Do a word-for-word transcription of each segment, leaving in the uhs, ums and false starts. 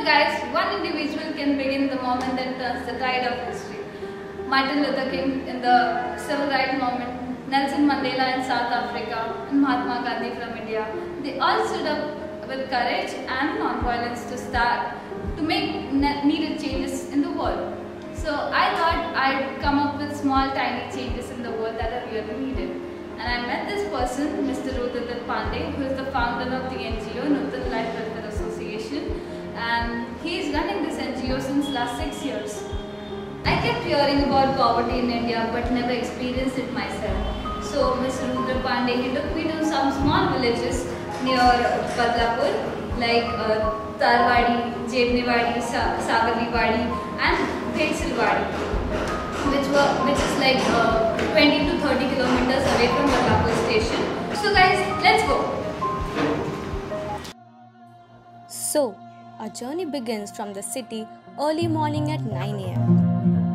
guys, one individual can begin the moment that turns the tide of history. Martin Luther King in the civil rights movement, Nelson Mandela in South Africa, and Mahatma Gandhi from India. They all stood up with courage and non-violence to start to make needed changes in the world. So I thought I'd come up with small tiny changes in the world that are really needed. And I met this person, Mister Chitrapat Pandey, who is the founder of the N G O, Nutan Life Welfare Association. And he is running this N G O since last six years. I kept hearing about poverty in India but never experienced it myself. So Mister Chitrapat Pandey, he took me to some small villages near Badlapur like uh, Tarwadi, Jebnewadi, Sa Sagarniwadi and Bhetsilwadi, which were which is like uh, twenty to thirty kilometers away from Badlapur station. So guys, let's go. So, our journey begins from the city early morning at nine A M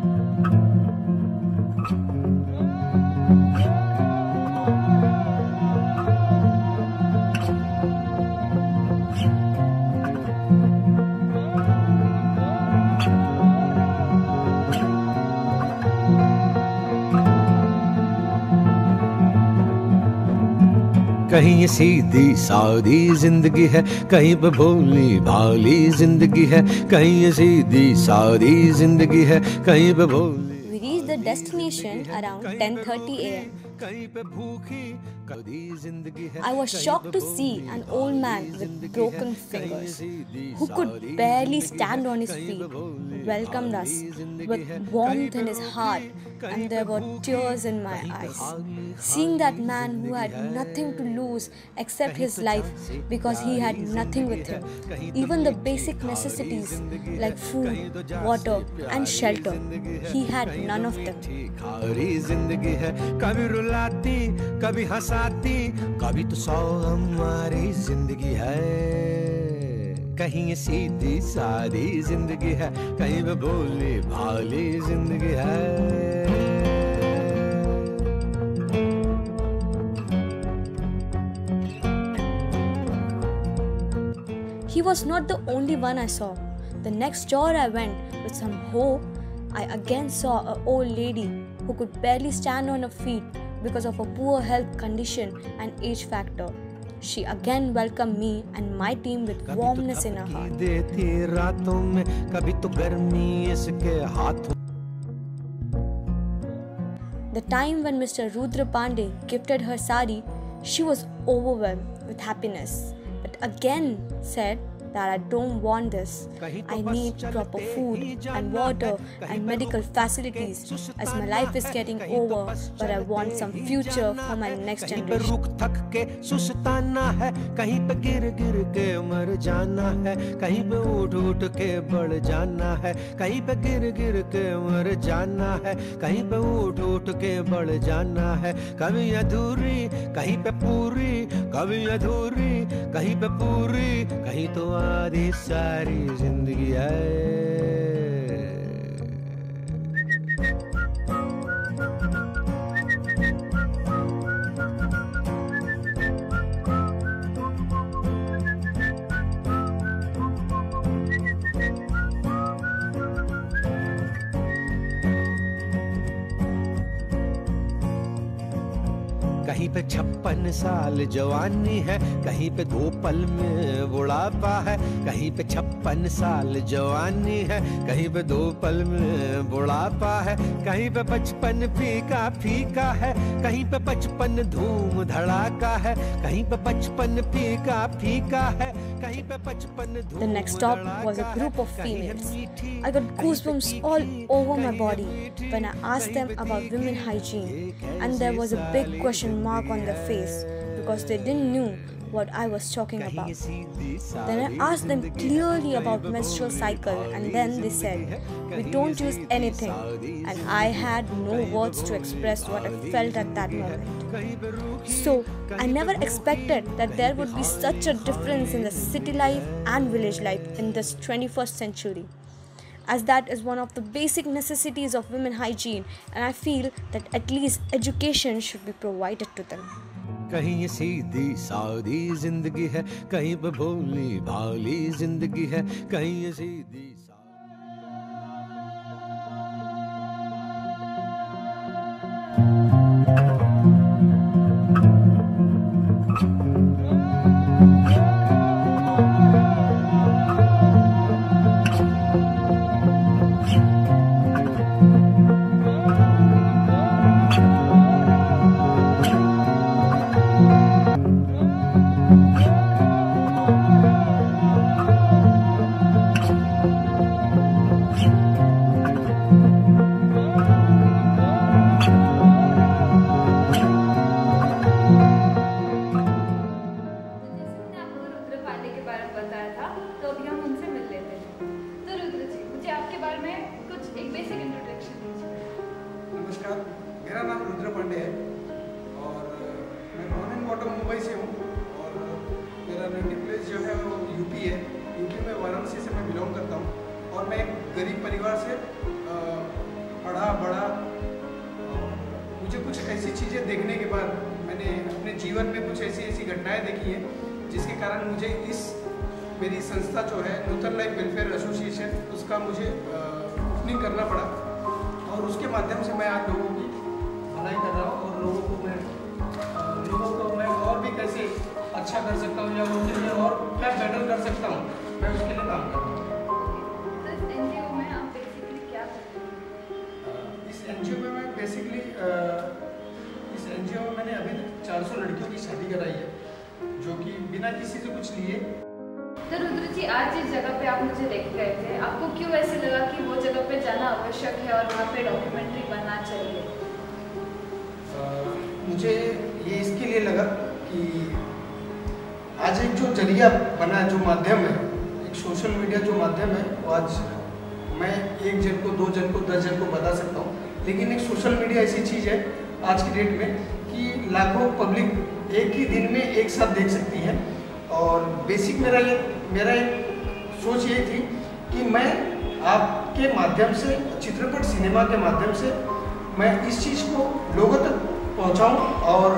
कहीं ये सीधी सादी जिंदगी है, कहीं पे भोली भाली जिंदगी है, कहीं ये सीधी सादी जिंदगी है, कहीं पे भोली. We reached the destination around ten thirty A M I was shocked to see an old man with broken fingers who could barely stand on his feet welcomed us with warmth in his heart, and there were tears in my eyes. Seeing that man who had nothing to lose except his life because he had nothing with him, even the basic necessities like food, water and shelter, he had none of them. कभी हंसाती, कभी तो सौ हमारी जिंदगी है. कहीं ये सीधी सादी जिंदगी है, कहीं पे भोली भाली जिंदगी है. He was not the only one I saw. The next door I went with some hope, I again saw an old lady who could barely stand on her feet because of a poor health condition and age factor. She again welcomed me and my team with warmness in her heart. The time when Mister Chitrapat Pandey gifted her sari, she was overwhelmed with happiness, but again said that I don't want this. I need proper food and water and medical facilities as my life is getting over, but I want some future for my next generation. कहीं पे गिर गिर के मर जाना है, कहीं पे उठ उठ के बढ़ जाना है, कहीं पे गिर गिर के मर जाना है, कहीं पे उठ उठ के बढ़ जाना है. कभी अधूरी, कहीं पे पूरी, कभी अधूरी, कहीं पे पूरी, कहीं तो आधी सारी जिंदगी है. कहीं पे छप्पन साल जवानी है, कहीं पे दो पल में बुढ़ापा है. कहीं पे छप्पन साल जवानी है, कहीं पे दो पल में बुढ़ापा है. कहीं पे बचपन फीका फीका है, कहीं पे बचपन धूम धड़ाका है, कहीं पे बचपन फीका फीका है, कहीं पे बचपन धूम. The next stop was a group of females. I got goosebumps all over my body when I asked them about women hygiene, and there was a big question mark on their face because they didn't know what I was talking about. Then I asked them clearly about menstrual cycle, and then they said, we don't use anything, and I had no words to express what I felt at that moment. So I never expected that there would be such a difference in the city life and village life in this twenty-first century, as that is one of the basic necessities of women hygiene, and I feel that at least education should be provided to them. कहीं ये सीधी सादी जिंदगी है, कहीं पे भोली भाली जिंदगी है, कहीं ये सीधी मेरा नाम रुद्र पांडे है और मैं बॉर्न एंड बॉटम मुंबई से हूँ और मेरा नेटिव प्लेस जो है वो यूपी है। यूपी में वाराणसी से मैं बिलोंग करता हूँ और मैं एक गरीब परिवार से पढ़ा बड़ा। मुझे कुछ ऐसी चीज़ें देखने के बाद मैंने अपने जीवन में कुछ ऐसी ऐसी घटनाएं देखी हैं जिसके कारण मुझे इस मेरी संस्था जो है नूतन लाइफ वेलफेयर एसोसिएशन, उसका मुझे ओपनिंग करना पड़ा और उसके माध्यम से मैं आज लोगों की भलाई कर रहा हूँ और लोगों को मैं लोगों को मैं और भी कैसे अच्छा कर सकता हूँ या उनके लिए और क्या बेटर कर सकता हूँ, मैं उसके लिए काम कर रहा हूँ। इस एनजीओ में आप बेसिकली क्या करते हैं? इस एनजीओ में मैं बेसिकली इस एनजीओ में मैंने अभी तक चार सौ लड़कियों की शादी कराई है, जो कि बिना किसी से कुछ लिए। तो रुद्र जी, आज जिस जगह पे आप मुझे लेके गए थे, आपको क्यों ऐसे लगा कि वो जगह पे जाना आवश्यक है और वहाँ पे डॉक्यूमेंट्री बनना चाहिए? आ, मुझे ये इसके लिए लगा कि आज एक जो जरिया बना है, जो माध्यम है, एक सोशल मीडिया जो माध्यम है, वो आज मैं एक जन को, दो जन को, दस जन को बता सकता हूँ, लेकिन एक सोशल मीडिया ऐसी चीज़ है आज की डेट में कि लाखों पब्लिक एक ही दिन में एक साथ देख सकती है। और बेसिक मेरा ये मेरा एक सोच ये थी कि मैं आपके माध्यम से, चित्रपट सिनेमा के माध्यम से, मैं इस चीज़ को लोगों तक पहुंचाऊं और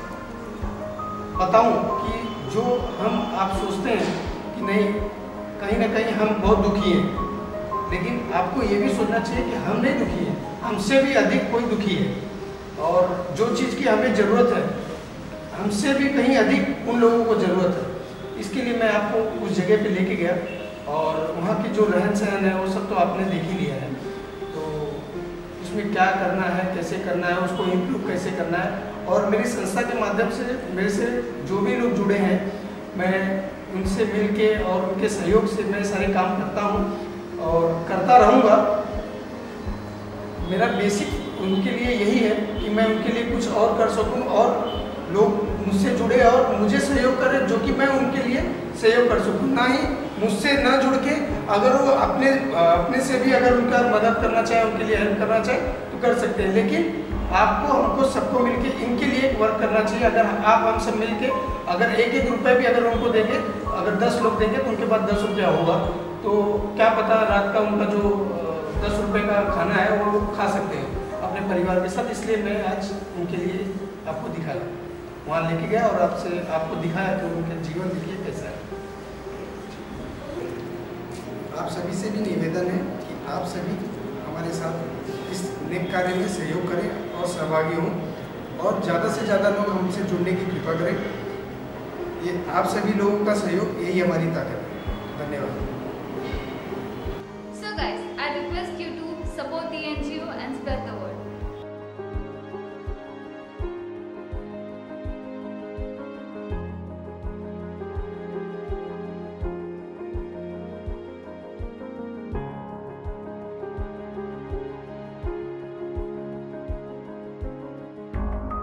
बताऊं कि जो हम आप सोचते हैं कि नहीं, कहीं ना कहीं हम बहुत दुखी हैं, लेकिन आपको ये भी सोचना चाहिए कि हम नहीं दुखी हैं, हमसे भी अधिक कोई दुखी है और जो चीज़ की हमें ज़रूरत है, हमसे भी कहीं अधिक उन लोगों को ज़रूरत है। इसके लिए मैं आपको उस जगह पे लेके गया और वहाँ की जो रहन सहन है वो सब तो आपने देख ही लिया है। तो उसमें क्या करना है, कैसे करना है, उसको इम्प्रूव कैसे करना है, और मेरी संस्था के माध्यम से मेरे से जो भी लोग जुड़े हैं, मैं उनसे मिल के और उनके सहयोग से मैं सारे काम करता हूँ और करता रहूँगा। मेरा बेसिक उनके लिए यही है कि मैं उनके लिए कुछ और कर सकूँ और लोग मुझसे जुड़े और मुझे सहयोग करें, जो कि मैं उनके लिए सहयोग कर सकूँ। ना ही मुझसे ना जुड़ के अगर वो अपने अपने से भी अगर उनका मदद करना चाहे, उनके लिए हेल्प करना चाहे तो कर सकते हैं, लेकिन आपको हमको सबको मिलके इनके लिए एक वर्क करना चाहिए। अगर आप हम सब मिलके अगर एक एक रुपये भी अगर उनको देंगे, अगर दस लोग देंगे तो उनके पास दस रुपया होगा, तो क्या पता रात का उनका जो दस रुपये का खाना है वो खा सकते हैं अपने परिवार के साथ। इसलिए मैं आज उनके लिए आपको दिखाया, वहाँ लेके गया और आपसे आपको दिखाया कि उनके जीवन देखिए कैसा है। आप सभी से भी निवेदन है कि आप सभी हमारे साथ इस नेक कार्य में सहयोग करें और सहभागी हों और ज़्यादा से ज़्यादा लोग हमसे जुड़ने की कृपा करें। ये आप सभी लोगों का सहयोग, यही हमारी ताकत है।